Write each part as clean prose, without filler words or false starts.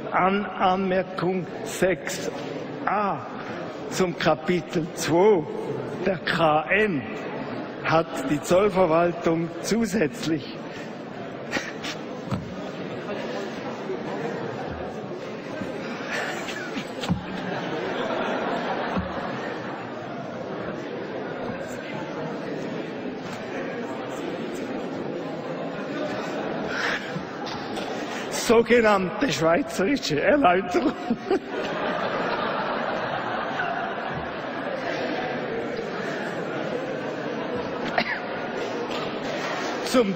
an Anmerkung 6a zum Kapitel 2 der KN hat die Zollverwaltung zusätzlich sogenannte schweizerische Erläuterung. Zum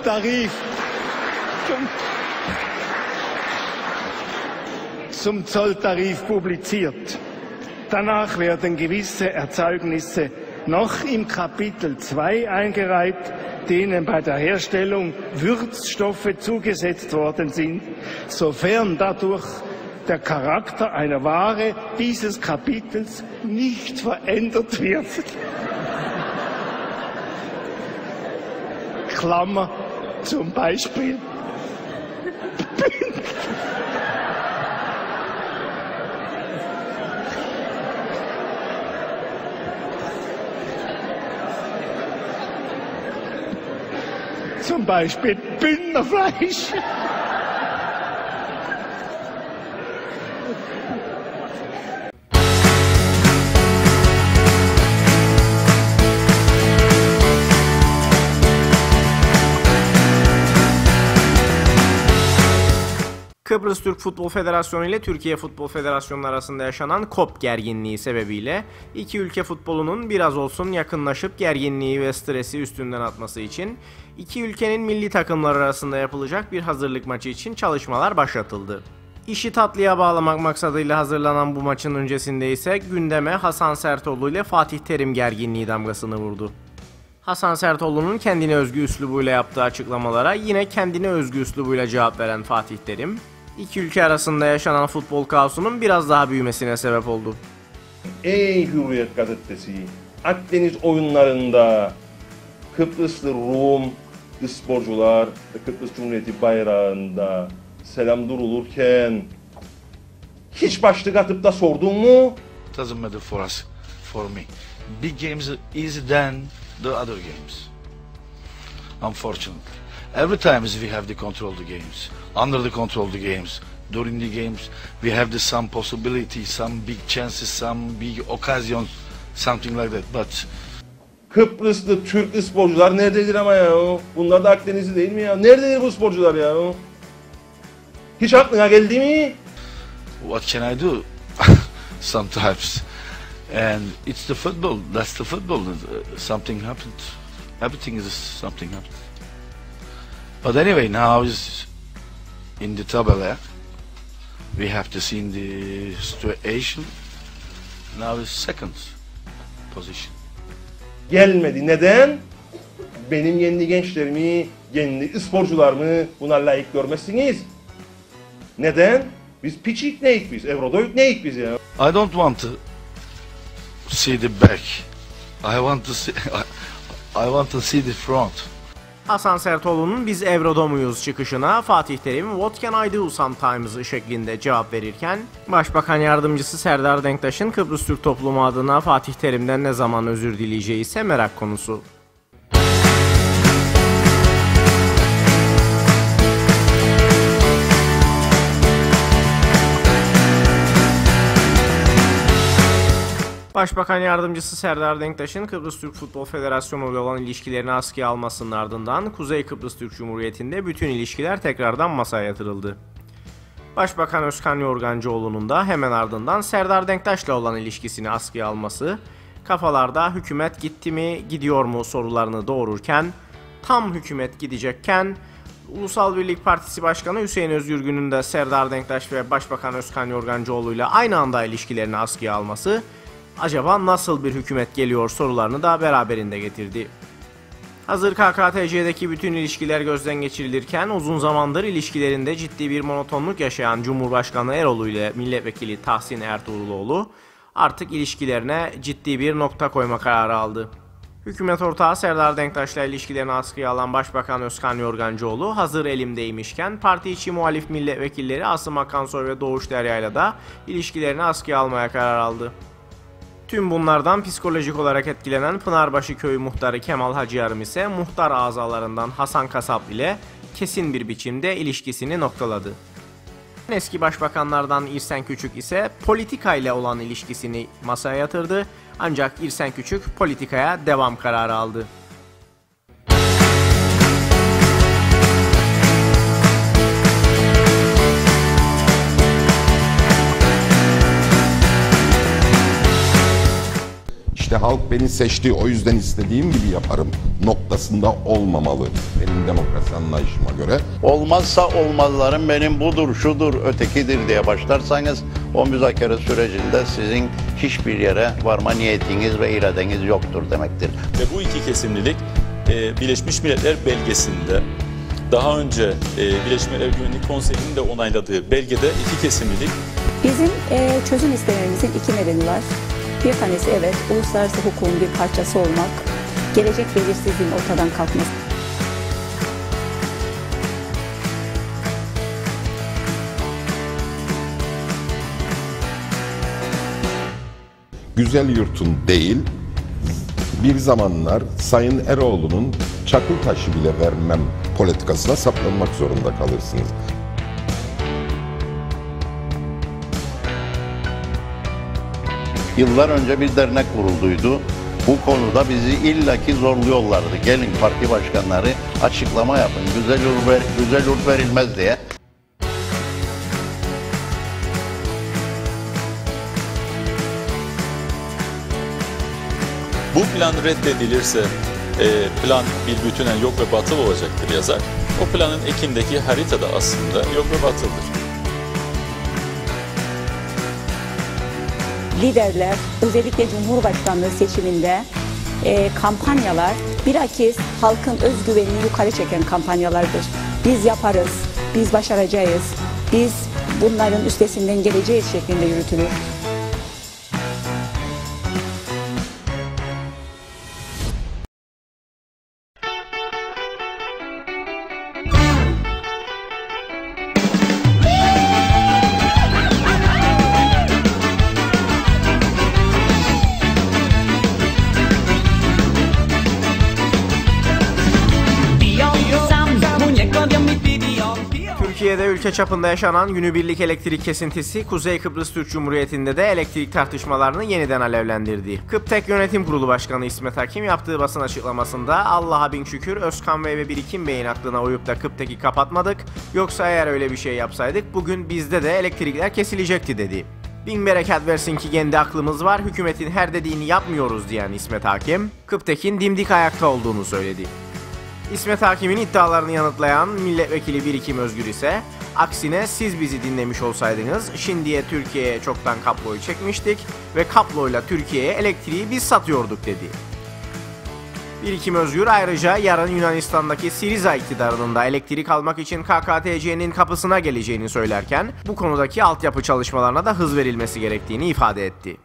Zolltarif publiziert. Danach werden gewisse Erzeugnisse noch im Kapitel 2 eingereiht, denen bei der Herstellung Würzstoffe zugesetzt worden sind, sofern dadurch der Charakter einer Ware dieses Kapitels nicht verändert wird. Klammer, zum Beispiel Bündnerfleisch. Kıbrıs Türk Futbol Federasyonu ile Türkiye Futbol Federasyonu arasında yaşanan KOP gerginliği sebebiyle iki ülke futbolunun biraz olsun yakınlaşıp gerginliği ve stresi üstünden atması için iki ülkenin milli takımları arasında yapılacak bir hazırlık maçı için çalışmalar başlatıldı. İşi tatlıya bağlamak maksadıyla hazırlanan bu maçın öncesinde ise gündeme Hasan Sertoğlu ile Fatih Terim gerginliği damgasını vurdu. Hasan Sertoğlu'nun kendine özgü üslubuyla yaptığı açıklamalara yine kendine özgü üslubuyla cevap veren Fatih Terim, iki ülke arasında yaşanan futbol kaosunun biraz daha büyümesine sebep oldu. Ey Hürriyet gazetesi, Akdeniz oyunlarında Kıbrıslı Rum sporcular ve Kıbrıs Cumhuriyeti bayrağında selam durulurken hiç başlık atıp da sordun mu? Doesn't matter for us, for me. Big games are easier than the other games. Unfortunately, every time we have the control of the games, under the control of the games, during the games, we have some possibility, some big chances, some big occasions, something like that. But Kıbrıslı Türk sporcular nerededir ama ya? Bunlar da Akdenizli değil mi ya? Nerededir bu sporcular ya? Hiç aklına geldi mi? what can I do? Sometimes. And it's the football, that's the football. Something happened. Everything is something happened. But anyway, now is in the tabela. We have to see in the situation. Now is second position. Gelmedi. Neden? Benim kendi gençlerimi, kendi sporcularımı buna layık görmezsiniz. Neden? Biz piçik neyik biz? Evrodoyuk neyik biz ya? I don't want to see the back. I want to see the front. Hasan Sertoğlu'nun "Biz Evro'da muyuz?" çıkışına Fatih Terim "What can I do sometimes?" şeklinde cevap verirken, Başbakan Yardımcısı Serdar Denktaş'ın Kıbrıs Türk toplumu adına Fatih Terim'den ne zaman özür dileyeceği ise merak konusu. Başbakan Yardımcısı Serdar Denktaş'ın Kıbrıs Türk Futbol Federasyonu ile olan ilişkilerini askıya almasının ardından Kuzey Kıbrıs Türk Cumhuriyeti'nde bütün ilişkiler tekrardan masaya yatırıldı. Başbakan Özkan Yorgancıoğlu'nun da hemen ardından Serdar Denktaş'la olan ilişkisini askıya alması, kafalarda hükümet gitti mi, gidiyor mu sorularını doğururken, tam hükümet gidecekken, Ulusal Birlik Partisi Başkanı Hüseyin Özgürgün'ün de Serdar Denktaş ve Başbakan Özkan Yorgancıoğlu ile aynı anda ilişkilerini askıya alması, acaba nasıl bir hükümet geliyor sorularını da beraberinde getirdi. Hazır KKTC'deki bütün ilişkiler gözden geçirilirken uzun zamandır ilişkilerinde ciddi bir monotonluk yaşayan Cumhurbaşkanı Eroğlu ile Milletvekili Tahsin Ertuğruloğlu artık ilişkilerine ciddi bir nokta koyma kararı aldı. Hükümet ortağı Serdar Denktaş'la ilişkilerini askıya alan Başbakan Özkan Yorgancıoğlu hazır elimdeymişken parti içi muhalif milletvekilleri Asım Akansoy ve Doğuş Derya'yla da ilişkilerini askıya almaya karar aldı. Tüm bunlardan psikolojik olarak etkilenen Pınarbaşı Köyü muhtarı Kemal Hacıyarım ise muhtar azalarından Hasan Kasap ile kesin bir biçimde ilişkisini noktaladı. Eski başbakanlardan İrsen Küçük ise politika ile olan ilişkisini masaya yatırdı, ancak İrsen Küçük politikaya devam kararı aldı. İşte halk beni seçti, o yüzden istediğim gibi yaparım noktasında olmamalı benim demokrasi anlayışıma göre. Olmazsa olmazlarım benim budur, şudur, ötekidir diye başlarsanız o müzakere sürecinde sizin hiçbir yere varma niyetiniz ve iradeniz yoktur demektir. Ve bu iki kesimlilik Birleşmiş Milletler belgesinde, daha önce Birleşmiş Milletler Güvenlik Konseyi'nin de onayladığı belgede iki kesimlilik. Bizim çözüm istememizin iki nedeni var. Bir tanesi evet, uluslararası hukukun bir parçası olmak, gelecek belirsizliğin ortadan kalkması. Güzel yurtun değil, bir zamanlar Sayın Eroğlu'nun çakıl taşı bile vermem politikasına saplanmak zorunda kalırsınız. Yıllar önce bir dernek kurulduydu. Bu konuda bizi illaki zorluyorlardı. Gelin parti başkanları açıklama yapın, güzel yurt verilmez diye. Bu plan reddedilirse plan bir bütünen yok ve batıl olacaktır yazar. O planın ekindeki haritada aslında yok ve batıldır. Liderler, özellikle Cumhurbaşkanlığı seçiminde kampanyalar bilakis halkın özgüvenini yukarı çeken kampanyalardır. Biz yaparız, biz başaracağız, biz bunların üstesinden geleceğiz şeklinde yürütülür. Türkiye'de ülke çapında yaşanan günübirlik elektrik kesintisi Kuzey Kıbrıs Türk Cumhuriyeti'nde de elektrik tartışmalarını yeniden alevlendirdi. Kıptek Yönetim Kurulu Başkanı İsmet Hakim yaptığı basın açıklamasında "Allah'a bin şükür Özkan Bey ve Birikim Bey'in aklına uyup da Kıptek'i kapatmadık. Yoksa eğer öyle bir şey yapsaydık bugün bizde de elektrikler kesilecekti" dedi. "Bin bereket versin ki kendi aklımız var, hükümetin her dediğini yapmıyoruz" diyen İsmet Hakim, Kıptek'in dimdik ayakta olduğunu söyledi. İsmet Hakim'in iddialarını yanıtlayan milletvekili Birikim Özgür ise aksine siz bizi dinlemiş olsaydınız şimdiye Türkiye'ye çoktan kabloyu çekmiştik ve kabloyla Türkiye'ye elektriği biz satıyorduk dedi. Birikim Özgür ayrıca yarın Yunanistan'daki Siriza iktidarının da elektrik almak için KKTC'nin kapısına geleceğini söylerken bu konudaki altyapı çalışmalarına da hız verilmesi gerektiğini ifade etti.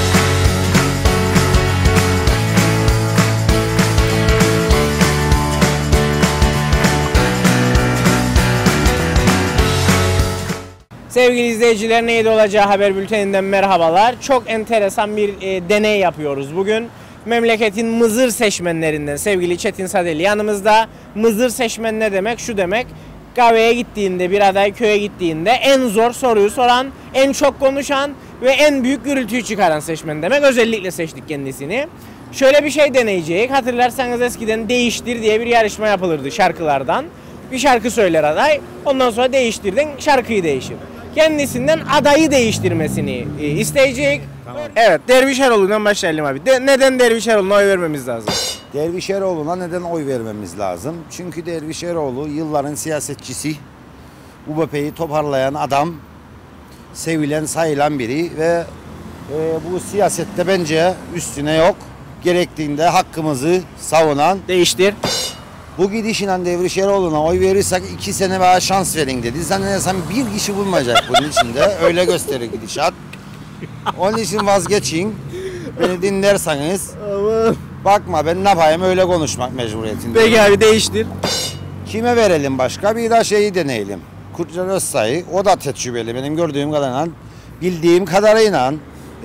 Sevgili izleyiciler, Neydi Olacağı haber bülteninden merhabalar. Çok enteresan bir deney yapıyoruz bugün. Memleketin mızır seçmenlerinden sevgili Çetin Sadeli yanımızda. Mızır seçmen ne demek? Şu demek: kahveye gittiğinde, bir aday köye gittiğinde en zor soruyu soran, en çok konuşan ve en büyük gürültüyü çıkaran seçmen demek. Özellikle seçtik kendisini. Şöyle bir şey deneyeceğiz. Hatırlarsanız eskiden Değiştir diye bir yarışma yapılırdı şarkılardan. Bir şarkı söyler aday, ondan sonra değiştirdin, şarkıyı değişir. Kendisinden adayı değiştirmesini isteyecek. Tamam. Evet, Derviş Eroğlu'ndan başlayalım abi. Neden Derviş Eroğlu'na oy vermemiz lazım? Derviş Eroğlu'na neden oy vermemiz lazım? Çünkü Derviş Eroğlu yılların siyasetçisi, UBP'yi toparlayan adam, sevilen, sayılan biri ve bu siyasette bence üstüne yok. Gerektiğinde hakkımızı savunan. Değiştir. Bu gidişle Derviş Eroğlu'na oy verirsek 2 sene daha şans verin dedi. Zannedersem bir kişi bulmayacak bunun içinde. Öyle gösteriyor gidişat. Onun için vazgeçin. Beni dinlerseniz Bakma ben ne yapayım öyle konuşmak mecburiyetinde. Peki abi değiştir. Kime verelim başka? Bir de şeyi deneyelim. Kutlucan Özsay, o da tecrübeli benim gördüğüm kadarıyla. Bildiğim kadarıyla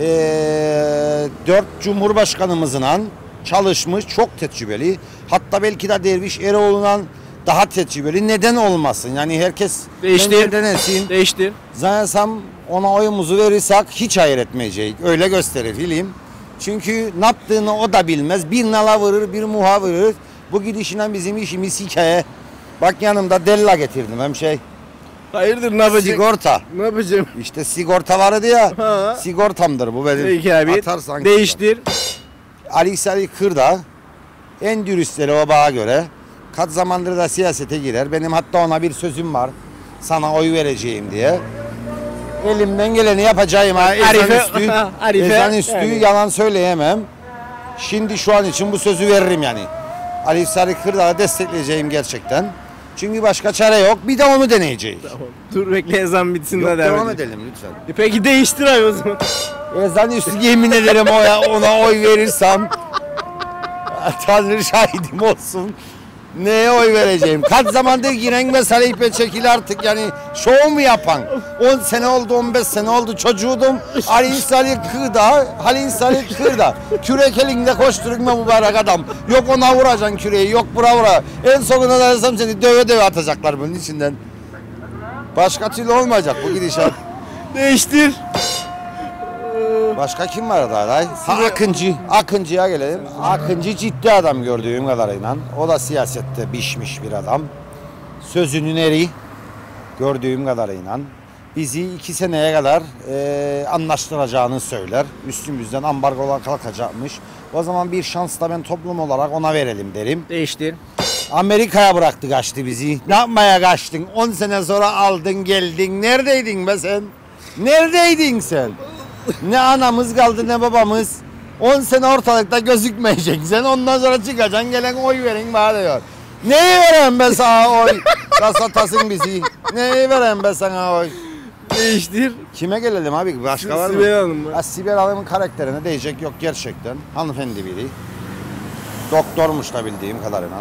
4 Cumhurbaşkanımızla çalışmış, çok tecrübeli. Hatta belki de Derviş Eroğlu'ndan daha tecrübeli. Neden olmasın? Yani herkes Değiştir. denesin. Değiştir. Zannedersem ona oyumuzu verirsek hiç hayır etmeyecek. Öyle gösterir film. Çünkü ne yaptığını o da bilmez. Bir nala vurur, bir muha vurur. Bu gidişinden bizim işimiz hikaye. Bak yanımda Della getirdim hem şey. Hayırdır ne yapacaksın? Sigorta. Ne yapacağım? İşte sigorta vardı ya. Ha. Sigortamdır bu benim. Peki abi. Atarsan Değiştir. Ali Salih Kırdağ en dürüstleri o bana göre. Kaç zamandır da siyasete girer. Benim hatta ona bir sözüm var. Sana oy vereceğim diye. Elimden geleni yapacağım. Ezan üstü yani. yalan söyleyemem. Şimdi şu an için bu sözü veririm yani. Ali Salih Kırdağ'ı destekleyeceğim gerçekten. Çünkü başka çare yok. Bir de onu deneyeceğiz. Tamam. Dur bekle ezan bitsin Yok, de devam edelim lütfen. Peki değiştir abi o zaman. Ezan üstü yemin ederim ona oy verirsem Tanrı şahidim olsun. Neye oy vereceğim? Kaç zamandır giren mesele ipe çekil artık yani şov mu yapan? 10 sene oldu 15 sene oldu çocuğudum. Halil Salih Kırdağ. Kürek elinde koşturma mübarek adam. Yok ona vuracaksın küreği yok vura. En sonunda da desem seni döve atacaklar bunun içinden. Başka türlü olmayacak bu gidişat. Değiştir. Başka kim var da aday? Akıncı. Akıncı'ya gelelim. Akıncı ciddi adam gördüğüm kadarıyla. O da siyasette bişmiş bir adam. Sözünün eri gördüğüm kadarıyla. Bizi 2 seneye kadar anlaştıracağını söyler. Üstümüzden ambargolar kalkacakmış. O zaman bir şans da ben toplum olarak ona verelim derim. Değiştir. Amerika'ya bıraktı kaçtı bizi. Ne yapmaya kaçtın? 10 sene sonra aldın geldin. Neredeydin be sen? Neredeydin sen? Ne anamız kaldı ne babamız. 10 sene ortalıkta gözükmeyeceksin. Sen ondan sonra çıkacaksın gelen oy verin bana diyor. Neyi vereyim ben sana oy? Satasın bizi. Neyi vereyim ben sana oy? Değiştir. Kime gelelim abi? Başka var mı? Sibel Hanım mı? Sibel Hanım'ın karakterine değecek yok gerçekten. Hanımefendi biri. Doktormuş da bildiğim kadarıyla.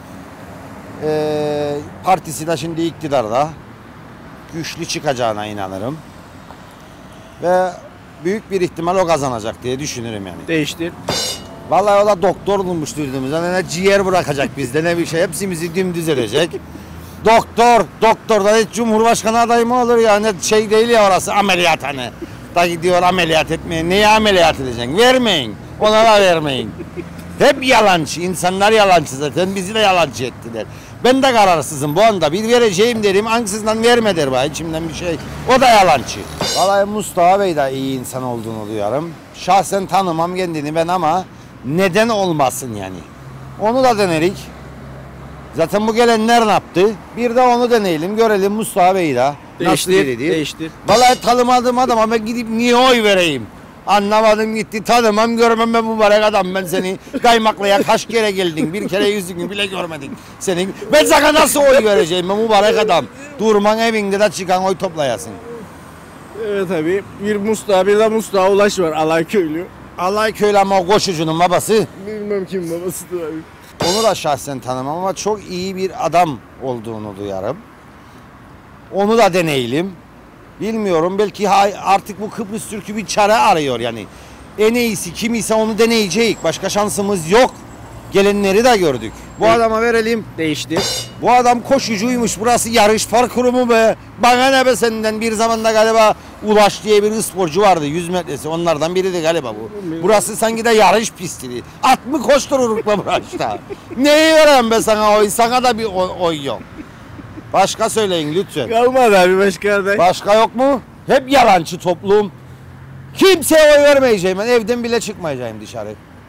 Partisi de şimdi iktidarda. Güçlü çıkacağına inanırım. Ve büyük bir ihtimal o kazanacak diye düşünürüm yani. Değiştir. Vallahi o da doktor bulmuş duyduğumuzda ne ciğer bırakacak bizde ne bir şey hepsimizi dümdüz edecek. Doktorda hiç Cumhurbaşkanı adayı mı olur ya ne şey değil ya orası ameliyathane. Da gidiyor ameliyat etmeye. Neye ameliyat edeceksin? Vermeyin. Ona da vermeyin. Hep yalancı. İnsanlar yalancı zaten. Bizi de yalancı ettiler. Ben de kararsızım bu anda. Bir vereceğim derim. Ansızdan verme der bana. İçimden bir şey. O da yalancı. Vallahi Mustafa Bey de iyi insan olduğunu duyarım. Şahsen tanımam kendini ben ama neden olmasın yani. Onu da denerik. Zaten bu gelenler ne yaptı? Bir de onu deneyelim. Görelim Mustafa Bey'i de. Nasıl biridir? Değiştir. Vallahi tanımadığım adama ben gidip niye oy vereyim? Anlamadım gitti tanımam görmem ben mübarek adam ben seni kaymaklaya kaç kere geldin bir kere yüzünü bile görmedik senin ben sana nasıl oy vereceğim ben mübarek adam durman evinde de çıkan oy toplayasın. Evet abi bir Mustafa Ulaş var Alayköylü. Alayköylü ama o koşucunun babası. Bilmem kim babasıdır abi. Onu da şahsen tanımam ama çok iyi bir adam olduğunu duyarım. Onu da deneyelim. Bilmiyorum belki artık bu Kıbrıs Türk'ü bir çare arıyor yani. En iyisi kim ise onu deneyeceğiz. Başka şansımız yok. Gelenleri de gördük. Bu adama verelim. Değiştir. Bu adam koşucuymuş. Burası yarış parkuru mu be? Bana ne be senden bir zamanda galiba Ulaş diye bir sporcu vardı 100 metresi. Onlardan biriydi galiba bu. Burası sanki de yarış pisti. At mı koştururuk be burası? Neyi vereyim be sana oy? Sana da bir oy yok. Başka söyleyin lütfen. Kalmadı abi başka aday. Başka yok mu? Hep yalancı toplum. Kimseye oy vermeyeceğim ben. Evden bile çıkmayacağım dışarı.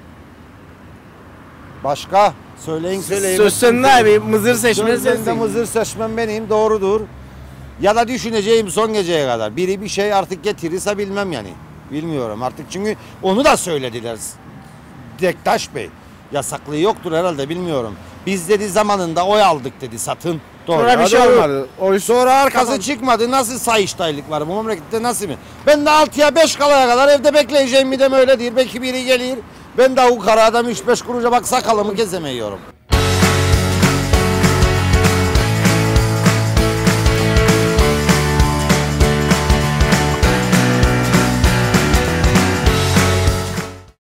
Başka? Söyleyin. Söz senin abi. Mızır seçmen sensin. Mızır seçmen benim. Doğrudur. Ya da düşüneceğim son geceye kadar. Biri bir şey artık getirirse bilmem yani. Bilmiyorum artık çünkü onu da söylediler. Dektaş Bey. Yasaklığı yoktur herhalde bilmiyorum. Biz dedi zamanında oy aldık dedi satın. Doğru. Sonra bir şey olmadı. Sonra arkası çıkmadı. Nasıl sayıştaylık var bu memlekette nasıl mı? Ben de 6'ya 5 kalaya kadar evde bekleyeceğim bir de öyle değil. Belki biri gelir. Ben de o kara adam 3-5 kuruşa bak sakalımı kesemiyorum.